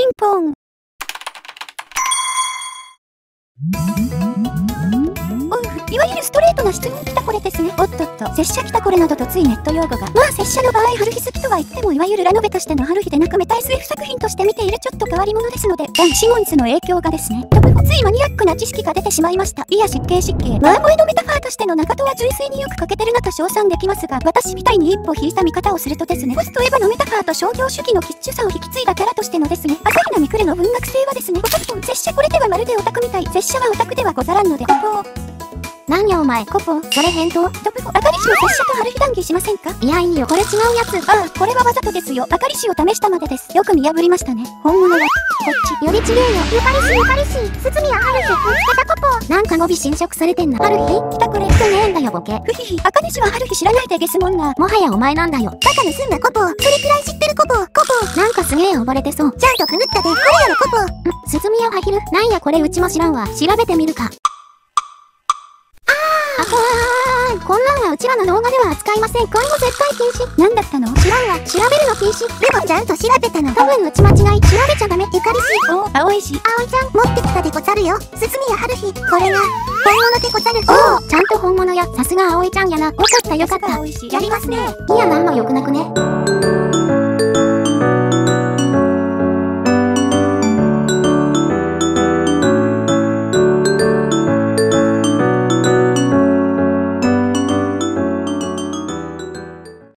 ンポン。いわゆるストレートな質問きたこれですね。おっとっと、拙者きたこれなどとついネット用語が。まあ拙者の場合、春日好きとは言ってもいわゆるラノベとしての春日でなくメタ SF 作品として見ているちょっと変わり者ですので、ダン・シモンズの影響がですね。ついマニアックな知識が出てしまいました。いや失敬失敬。マーボエのメタファーとしての中戸は純粋によく欠けてるなと称賛できますが、私みたいに一歩引いた見方をするとですね、ポストエヴァのメタファーと商業主義のキッチュさを引き継いだキャラとしてのですね、朝日奈みくるの文学性はですね、拙者これではまるでオタクみたい。拙者はオタクではござらんので、なんやお前、コポ、それ返答？ドプホ、あかりしの拙者と春日談義しませんか？いやいいよ、これ違うやつ。ああ、これはわざとですよ。あかりしを試したまでです。よく見破りましたね。本物は、こっち。よりちげえよ。ゆかりし、筒宮春日、見つけたコポ。なんか語尾侵食されてんな。春日？来たこれ。人ねえんだよ、ボケ。ふひひ、あかりしは春日知らないでゲスもんな。もはやお前なんだよ。バカ盗んだコポ。それくらい知ってるコポ。なんかすげえ溺れてそう。ちゃんとくぐったで、これやろコポ。筒宮はひる。なんやこれうちも知らんわ。調べてみるか。こんなんはうちらの動画では扱いません。今後絶対禁止。なんだったの？知らんわ。調べるの禁止。でもちゃんと調べたの。多分打ち間違い。調べちゃダメ。ゆかりし。お、青いし。葵ちゃん、持ってきたでござるよ。筒宮春日。これが、本物でござる。おお、ちゃんと本物や。さすが葵ちゃんやな。よかったよかった。やりますね。いや、なんも良くなくね。